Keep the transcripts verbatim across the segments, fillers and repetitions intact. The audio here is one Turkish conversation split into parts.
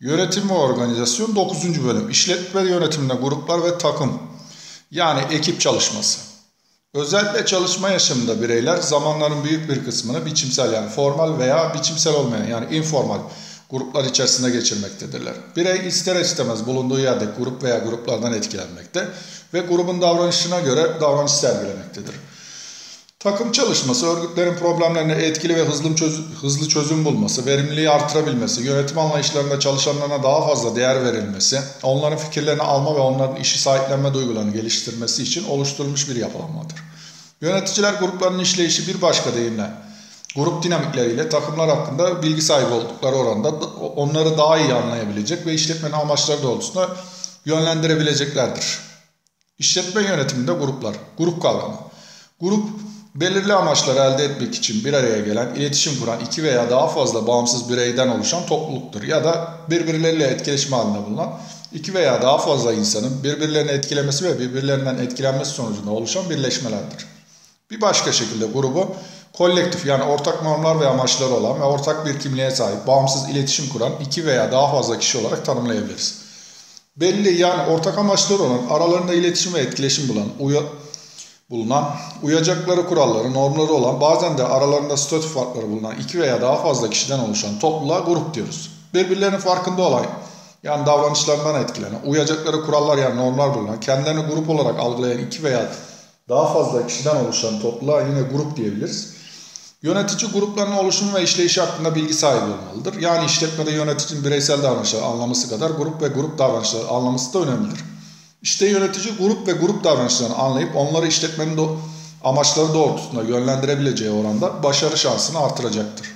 Yönetim ve organizasyon dokuzuncu bölüm. İşletme yönetiminde gruplar ve takım. Yani ekip çalışması. Özellikle çalışma yaşamında bireyler zamanların büyük bir kısmını biçimsel yani formal veya biçimsel olmayan yani informal gruplar içerisinde geçirmektedirler. Birey ister istemez bulunduğu yerde grup veya gruplardan etkilenmekte ve grubun davranışına göre davranış sergilemektedir. Takım çalışması, örgütlerin problemlerine etkili ve hızlı çözüm, hızlı çözüm bulması, verimliliği artırabilmesi, yönetim anlayışlarında çalışanlarına daha fazla değer verilmesi, onların fikirlerini alma ve onların işi sahiplenme duygularını geliştirmesi için oluşturulmuş bir yapılanmadır. Yöneticiler grupların işleyişi bir başka deyimle, grup dinamikleriyle takımlar hakkında bilgi sahibi oldukları oranda onları daha iyi anlayabilecek ve işletmenin amaçları doğrultusunda yönlendirebileceklerdir. İşletme yönetiminde gruplar, grup kavramı. Grup, belirli amaçları elde etmek için bir araya gelen, iletişim kuran iki veya daha fazla bağımsız bireyden oluşan topluluktur. Ya da birbirleriyle etkileşim halinde bulunan iki veya daha fazla insanın birbirlerini etkilemesi ve birbirlerinden etkilenmesi sonucunda oluşan birleşmelerdir. Bir başka şekilde grubu, kolektif yani ortak normlar ve amaçları olan ve ortak bir kimliğe sahip, bağımsız iletişim kuran iki veya daha fazla kişi olarak tanımlayabiliriz. Belli yani ortak amaçları olan, aralarında iletişim ve etkileşim bulan, uya bulunan, uyacakları kuralları, normları olan, bazen de aralarında statü farkları bulunan iki veya daha fazla kişiden oluşan topluluğa grup diyoruz. Birbirlerinin farkında olan, yani davranışlarından etkilenen, uyacakları kurallar yani normlar bulunan, kendilerini grup olarak algılayan iki veya daha fazla kişiden oluşan topluluğa yine grup diyebiliriz. Yönetici grupların oluşumu ve işleyişi hakkında bilgi sahibi olmalıdır. Yani işletmede yöneticinin bireysel davranışları anlaması kadar grup ve grup davranışları anlaması da önemlidir. İşte yönetici grup ve grup davranışlarını anlayıp onları işletmenin do amaçları doğrultusunda yönlendirebileceği oranda başarı şansını artıracaktır.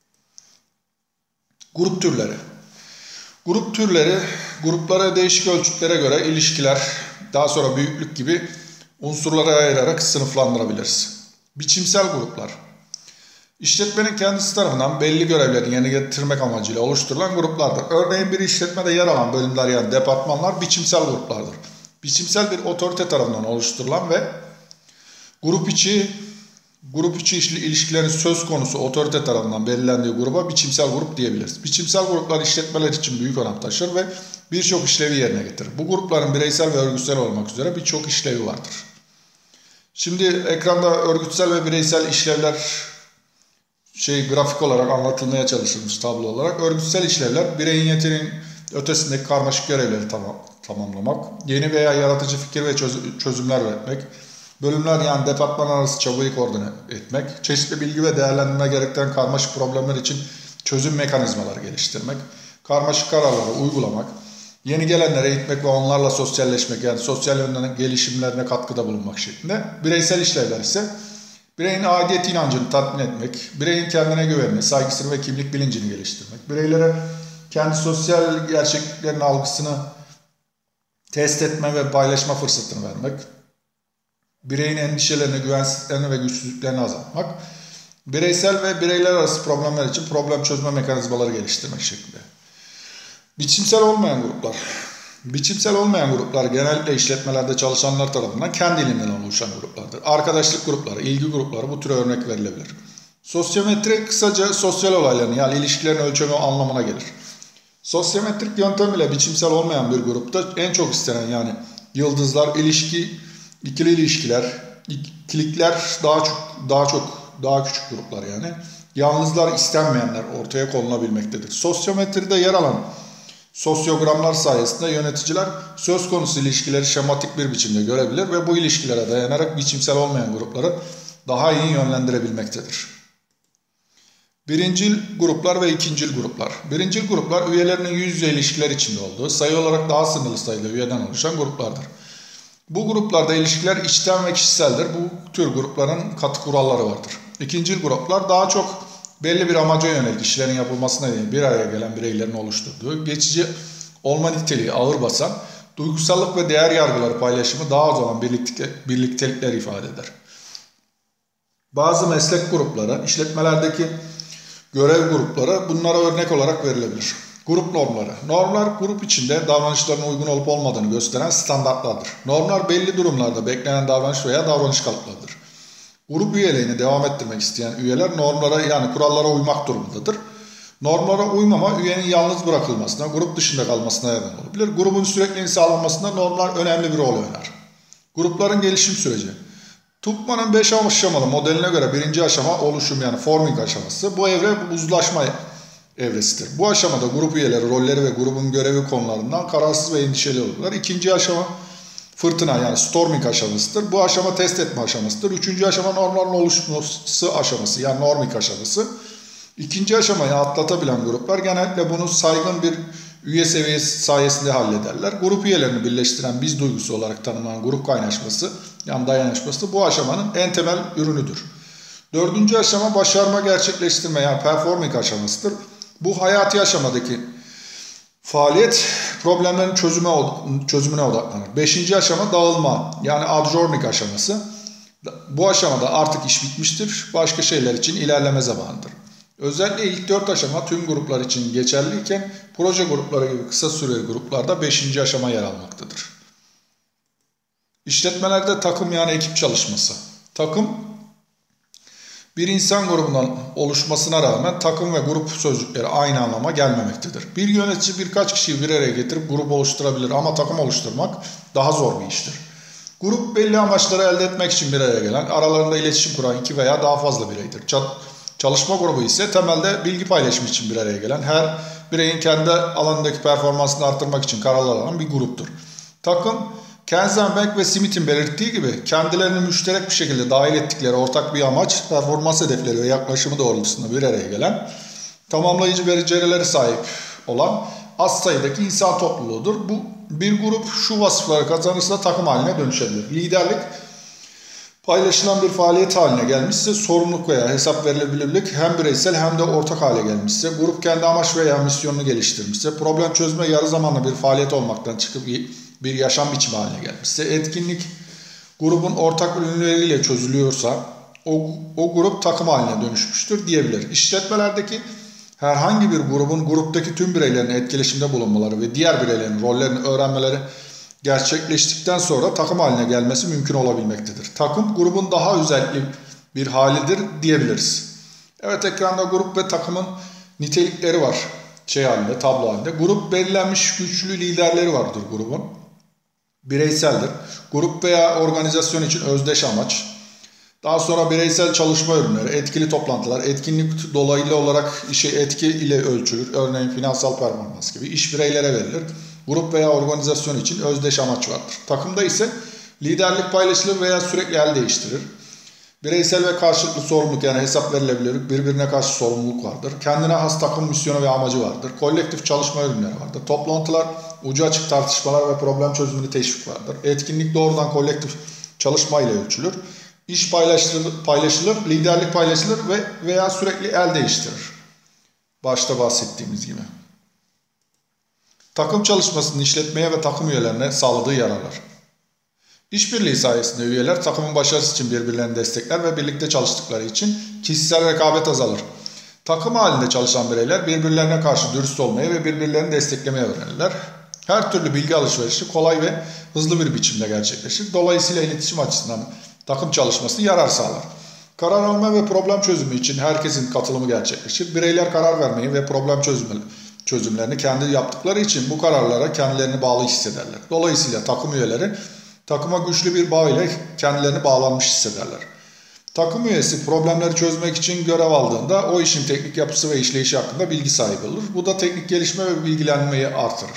Grup türleri. Grup türleri, gruplara değişik ölçütlere göre ilişkiler, daha sonra büyüklük gibi unsurlara ayırarak sınıflandırabiliriz. Biçimsel gruplar. İşletmenin kendisi tarafından belli görevleri yerine getirmek amacıyla oluşturulan gruplardır. Örneğin bir işletmede yer alan bölümler yani departmanlar biçimsel gruplardır. Biçimsel bir otorite tarafından oluşturulan ve grup içi grup içi ilişkilerin söz konusu otorite tarafından belirlendiği gruba biçimsel grup diyebiliriz. Biçimsel gruplar işletmeler için büyük önem taşır ve birçok işlevi yerine getirir. Bu grupların bireysel ve örgütsel olmak üzere birçok işlevi vardır. Şimdi ekranda örgütsel ve bireysel işlevler şey grafik olarak anlatılmaya çalışılmış tablo olarak. Örgütsel işlevler bireyin yeteneğinin ötesindeki karmaşık görevleri tamam, tamamlamak, yeni veya yaratıcı fikir ve çözümler üretmek, bölümler yani departman arası çabayı koordine etmek, çeşitli bilgi ve değerlendirme gerektiren karmaşık problemler için çözüm mekanizmaları geliştirmek, karmaşık kararları uygulamak, yeni gelenlere eğitmek ve onlarla sosyalleşmek yani sosyal yönden gelişimlerine katkıda bulunmak şeklinde. Bireysel işlevler ise bireyin aidiyet inancını tatmin etmek, bireyin kendine güvenini, saygısını ve kimlik bilincini geliştirmek, bireylere kendi sosyal gerçekliklerin algısını test etme ve paylaşma fırsatını vermek, bireyin endişelerini, güvensizliklerini ve güçsüzlüklerini azaltmak, bireysel ve bireyler arası problemler için problem çözme mekanizmaları geliştirmek şeklinde. Biçimsel olmayan gruplar. Biçimsel olmayan gruplar genellikle işletmelerde çalışanlar tarafından kendiliğinden oluşan gruplardır. Arkadaşlık grupları, ilgi grupları bu tür örnek verilebilir. Sosyometri kısaca sosyal olayların yani ilişkilerin ölçümü anlamına gelir. Sosyometrik yöntem ile biçimsel olmayan bir grupta en çok istenen yani yıldızlar, ilişki, ikili ilişkiler, ikilikler daha çok daha çok daha küçük gruplar yani. Yalnızlar, istenmeyenler ortaya konulabilmektedir. Sosyometride yer alan sosyogramlar sayesinde yöneticiler söz konusu ilişkileri şematik bir biçimde görebilir ve bu ilişkilere dayanarak biçimsel olmayan grupları daha iyi yönlendirebilmektedir. Birincil gruplar ve ikincil gruplar. Birincil gruplar üyelerinin yüz yüze ilişkiler içinde olduğu, sayı olarak daha sınırlı sayıda üyeden oluşan gruplardır. Bu gruplarda ilişkiler içten ve kişiseldir. Bu tür grupların katı kuralları vardır. İkincil gruplar daha çok belli bir amaca yönelik işlerin yapılmasına nedeniyle bir araya gelen bireylerin oluşturduğu, geçici olma niteliği ağır basan, duygusallık ve değer yargıları paylaşımı daha az olan birliktelikler ifade eder. Bazı meslek grupları, işletmelerdeki görev grupları bunlara örnek olarak verilebilir. Grup normları. Normlar grup içinde davranışlarına uygun olup olmadığını gösteren standartlardır. Normlar belli durumlarda beklenen davranış veya davranış kalıplarıdır. Grup üyeliğini devam ettirmek isteyen üyeler normlara yani kurallara uymak durumundadır. Normlara uymama üyenin yalnız bırakılmasına, grup dışında kalmasına neden olabilir. Grubun sürekliliğini sağlanmasında normlar önemli bir rol oynar. Grupların gelişim süreci. Tupman'ın beş aşamalı modeline göre birinci aşama oluşum yani forming aşaması. Bu evre uzlaşma evresidir. Bu aşamada grup üyeleri, rolleri ve grubun görevi konularından kararsız ve endişeli olurlar. İkinci aşama fırtına yani storming aşamasıdır. Bu aşama test etme aşamasıdır. Üçüncü aşama normların oluşması aşaması yani norming aşaması. İkinci aşamayı atlatabilen gruplar genellikle bunu saygın bir üye seviyesi sayesinde hallederler. Grup üyelerini birleştiren biz duygusu olarak tanımlanan grup kaynaşması yani dayanışması bu aşamanın en temel ürünüdür. Dördüncü aşama başarma gerçekleştirme yani performing aşamasıdır. Bu hayati aşamadaki faaliyet problemlerin çözüme, çözümüne odaklanır. Beşinci aşama dağılma yani adjourning aşaması. Bu aşamada artık iş bitmiştir. Başka şeyler için ilerleme zamanıdır. Özellikle ilk dört aşama tüm gruplar için geçerliyken proje grupları gibi kısa süreli gruplarda beşinci aşama yer almaktadır. İşletmelerde takım yani ekip çalışması. Takım bir insan grubundan oluşmasına rağmen takım ve grup sözcükleri aynı anlama gelmemektedir. Bir yönetici birkaç kişiyi bir araya getirip grup oluşturabilir ama takım oluşturmak daha zor bir iştir. Grup belli amaçları elde etmek için bir araya gelen, aralarında iletişim kuran iki veya daha fazla bireydir. Çalışma grubu ise temelde bilgi paylaşımı için bir araya gelen, her bireyin kendi alanındaki performansını arttırmak için kararlar alan bir gruptur. Takım, Kenzenberg ve Smith'in belirttiği gibi kendilerini müşterek bir şekilde dahil ettikleri ortak bir amaç, performans hedefleri ve yaklaşımı doğrultusunda bir araya gelen, tamamlayıcı becerileri sahip olan az sayıdaki insan topluluğudur. Bu bir grup şu vasıfları kazanırsa takım haline dönüşebilir. Liderlik, paylaşılan bir faaliyet haline gelmişse, sorumluluk veya hesap verilebilirlik hem bireysel hem de ortak hale gelmişse, grup kendi amaç veya misyonunu geliştirmişse, problem çözme yarı zamanlı bir faaliyet olmaktan çıkıp bir yaşam biçimi haline gelmişse, etkinlik grubun ortak ürünleriyle çözülüyorsa, o, o grup takım haline dönüşmüştür diyebilir. İşletmelerdeki herhangi bir grubun gruptaki tüm bireylerin etkileşimde bulunmaları ve diğer bireylerin rollerini öğrenmeleri gerçekleştikten sonra takım haline gelmesi mümkün olabilmektedir. Takım grubun daha özellikli bir halidir diyebiliriz. Evet, ekranda grup ve takımın nitelikleri var. Şey halinde, tablo halinde. Grup belirlenmiş güçlü liderleri vardır grubun. Bireyseldir. Grup veya organizasyon için özdeş amaç. Daha sonra bireysel çalışma ürünleri, etkili toplantılar, etkinlik dolaylı olarak işe etki ile ölçülür. Örneğin finansal performans gibi iş bireylere verilir. Grup veya organizasyon için özdeş amaç vardır. Takımda ise liderlik paylaşılır veya sürekli el değiştirir. Bireysel ve karşılıklı sorumluluk yani hesap verilebilir, birbirine karşı sorumluluk vardır. Kendine has takım misyonu ve amacı vardır. Kolektif çalışma ürünleri vardır. Toplantılar, ucu açık tartışmalar ve problem çözümünü teşvik vardır. Etkinlik doğrudan kolektif çalışma ile ölçülür. İş paylaşılır, paylaşılır, liderlik paylaşılır ve veya sürekli el değiştirir. Başta bahsettiğimiz gibi. Takım çalışmasının işletmeye ve takım üyelerine sağladığı yararlar. İşbirliği sayesinde üyeler takımın başarısı için birbirlerini destekler ve birlikte çalıştıkları için kişisel rekabet azalır. Takım halinde çalışan bireyler birbirlerine karşı dürüst olmayı ve birbirlerini desteklemeyi öğrenirler. Her türlü bilgi alışverişi kolay ve hızlı bir biçimde gerçekleşir. Dolayısıyla iletişim açısından takım çalışması yarar sağlar. Karar alma ve problem çözümü için herkesin katılımı gerçekleşir. Bireyler karar vermeyi ve problem çözümü çözümlerini kendi yaptıkları için bu kararlara kendilerini bağlı hissederler. Dolayısıyla takım üyeleri takıma güçlü bir bağ ile kendilerini bağlanmış hissederler. Takım üyesi problemleri çözmek için görev aldığında o işin teknik yapısı ve işleyişi hakkında bilgi sahibi olur. Bu da teknik gelişme ve bilgilenmeyi artırır.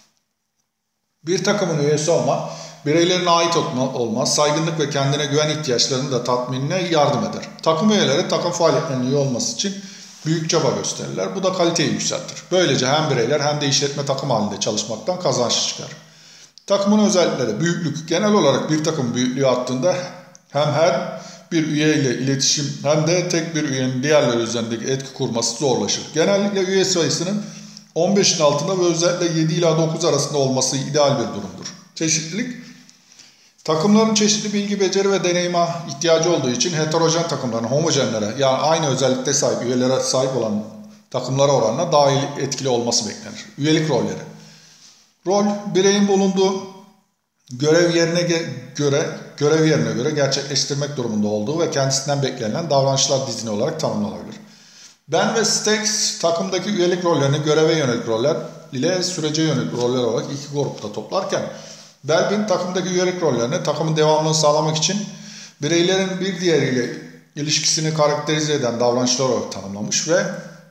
Bir takımın üyesi olma, bireylerine ait olma, saygınlık ve kendine güven ihtiyaçlarını da tatminine yardım eder. Takım üyeleri takım faaliyetlerinin iyi olması için büyük çaba gösterirler. Bu da kaliteyi yükseltir. Böylece hem bireyler hem de işletme takım halinde çalışmaktan kazanç çıkar. Takımın özellikleri, büyüklük. Genel olarak bir takım büyüklüğü arttığında hem her bir üye ile iletişim hem de tek bir üyenin diğerleri üzerindeki etki kurması zorlaşır. Genellikle üye sayısının on beşin altında ve özellikle yedi ila dokuz arasında olması ideal bir durumdur. Çeşitlilik. Takımların çeşitli bilgi, beceri ve deneyime ihtiyacı olduğu için heterojen takımların homojenlere yani aynı özellikte sahip üyelere sahip olan takımlara oranla daha etkili olması beklenir. Üyelik rolleri. Rol, bireyin bulunduğu görev yerine göre görev yerine göre gerçekleştirmek durumunda olduğu ve kendisinden beklenen davranışlar dizini olarak tanımlanabilir. Ben ve Stakes takımdaki üyelik rollerini göreve yönelik roller ile sürece yönelik roller olarak iki grupta toplarken Belbin takımdaki üyelik rollerini takımın devamlılığını sağlamak için bireylerin bir diğeriyle ilişkisini karakterize eden davranışlar olarak tanımlamış ve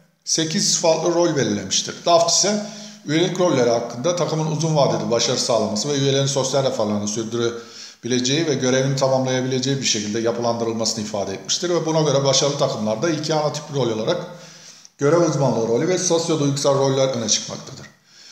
sekiz farklı rol belirlemiştir. Daft ise üyelik rolleri hakkında takımın uzun vadeli başarı sağlaması ve üyelerin sosyal refahlarını sürdürebileceği ve görevini tamamlayabileceği bir şekilde yapılandırılmasını ifade etmiştir ve buna göre başarılı takımlarda iki ana tip rol olarak görev uzmanlığı rolü ve sosyo-duygusal roller öne çıkmaktadır.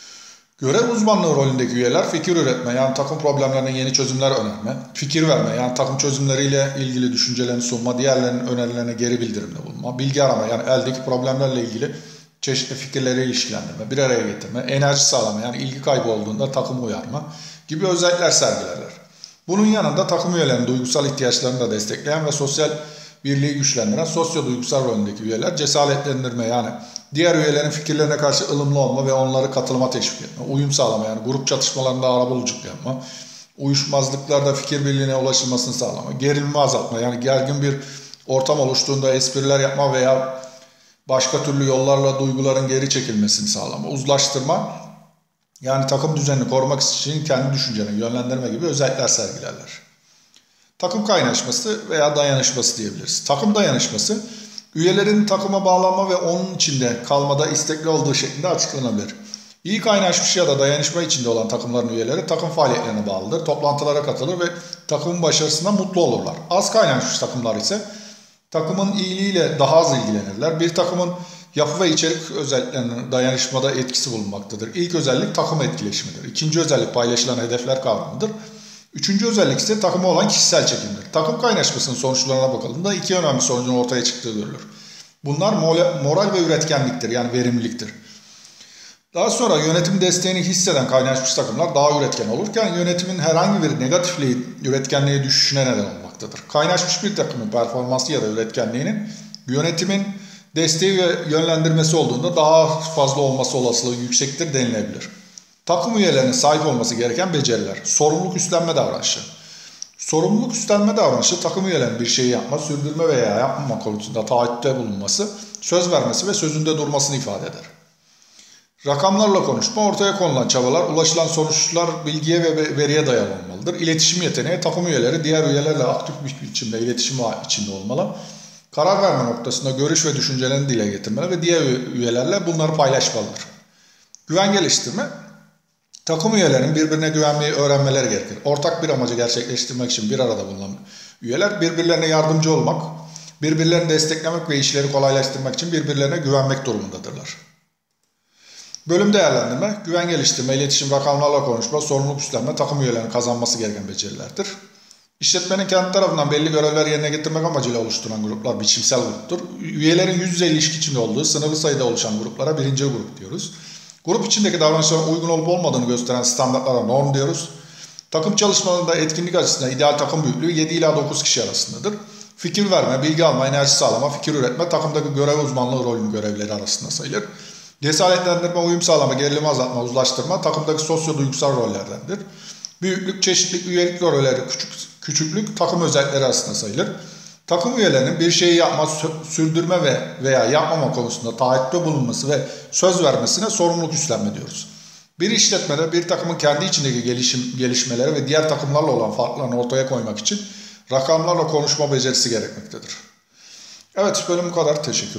Görev uzmanlığı rolündeki üyeler fikir üretme, yani takım problemlerine yeni çözümler önerme, fikir verme, yani takım çözümleriyle ilgili düşüncelerini sunma, diğerlerinin önerilerine geri bildirimde bulunma, bilgi arama, yani eldeki problemlerle ilgili çeşitli fikirleri ilişkilendirme, bir araya getirme, enerji sağlama, yani ilgi kaybı olduğunda takımı uyarma gibi özellikler sergilerler. Bunun yanında takım üyelerinin duygusal ihtiyaçlarını da destekleyen ve sosyal birliği güçlendiren sosyo-duygusal rolündeki üyeler cesaretlendirme, yani diğer üyelerin fikirlerine karşı ılımlı olma ve onları katılıma teşvik etme, uyum sağlama, yani grup çatışmalarında arabuluculuk yapma, uyuşmazlıklarda fikir birliğine ulaşılmasını sağlama, gerilimi azaltma, yani gergin bir ortam oluştuğunda espriler yapma veya başka türlü yollarla duyguların geri çekilmesini sağlama, uzlaştırma, yani takım düzenini korumak için kendi düşünceni yönlendirme gibi özellikler sergilerler. Takım kaynaşması veya dayanışması diyebiliriz. Takım dayanışması, üyelerin takıma bağlanma ve onun içinde kalmada istekli olduğu şeklinde açıklanabilir. İyi kaynaşmış ya da dayanışma içinde olan takımların üyeleri takım faaliyetlerine bağlıdır, toplantılara katılır ve takımın başarısından mutlu olurlar. Az kaynaşmış takımlar ise takımın iyiliğiyle daha az ilgilenirler. Bir takımın yapı ve içerik özelliklerinin dayanışmada etkisi bulunmaktadır. İlk özellik takım etkileşimidir. İkinci özellik paylaşılan hedefler kavramıdır. Üçüncü özellik ise takıma olan kişisel çekimdir. Takım kaynaşmasının sonuçlarına bakıldığında iki önemli sonucun ortaya çıktığı görülür. Bunlar moral ve üretkenliktir, yani verimliliktir. Daha sonra yönetim desteğini hisseden kaynaşmış takımlar daha üretken olurken yönetimin herhangi bir negatifliği üretkenliğe düşüşüne neden olmaktadır. Kaynaşmış bir takımın performansı ya da üretkenliğinin yönetimin desteği ve yönlendirmesi olduğunda daha fazla olması olasılığı yüksektir denilebilir. Takım üyelerinin sahip olması gereken beceriler. Sorumluluk üstlenme davranışı. Sorumluluk üstlenme davranışı takım üyelerinin bir şeyi yapma, sürdürme veya yapmama konusunda taahhütte bulunması, söz vermesi ve sözünde durmasını ifade eder. Rakamlarla konuşma, ortaya konulan çabalar, ulaşılan sonuçlar bilgiye ve veriye dayalı olmalıdır. İletişim yeteneği, takım üyeleri biçimde üyelerle aktif bir biçimde iletişim içinde olmalı. Karar verme noktasında görüş ve düşüncelerini dile getirmeli ve diğer üyelerle bunları paylaşmalıdır. Güven geliştirme, takım üyelerinin birbirine güvenmeyi öğrenmeleri gerekir. Ortak bir amacı gerçekleştirmek için bir arada bulunan üyeler birbirlerine yardımcı olmak, birbirlerini desteklemek ve işleri kolaylaştırmak için birbirlerine güvenmek durumundadırlar. Bölüm değerlendirme, güven geliştirme, iletişim, rakamlarla konuşma, sorumluluk üstlenme, takım üyelerinin kazanması gereken becerilerdir. İşletmenin kendi tarafından belli görevler yerine getirmek amacıyla oluşturulan gruplar biçimsel gruptur. Üyelerin yüz yüze ilişki içinde olduğu sınırlı sayıda oluşan gruplara birinci grup diyoruz. Grup içindeki davranışların uygun olup olmadığını gösteren standartlara norm diyoruz. Takım çalışmalarında etkinlik açısından ideal takım büyüklüğü yedi ila dokuz kişi arasındadır. Fikir verme, bilgi alma, enerji sağlama, fikir üretme takımdaki görev uzmanlığı rolünün görevleri arasında sayılır. Cesaretlendirme, uyum sağlama, gerilimi azaltma, uzlaştırma takımdaki sosyo-duygusal rollerdendir. Büyüklük, çeşitlilik, üyelik rolleri, küçük, küçüklük takım özellikleri arasında sayılır. Takım üyelerinin bir şeyi yapma, sürdürme ve veya yapmama konusunda taahhütte bulunması ve söz vermesine sorumluluk üstlenme diyoruz. Bir işletmede bir takımın kendi içindeki gelişim, gelişmeleri ve diğer takımlarla olan farklarını ortaya koymak için rakamlarla konuşma becerisi gerekmektedir. Evet, bölüm bu kadar. Teşekkür ederim.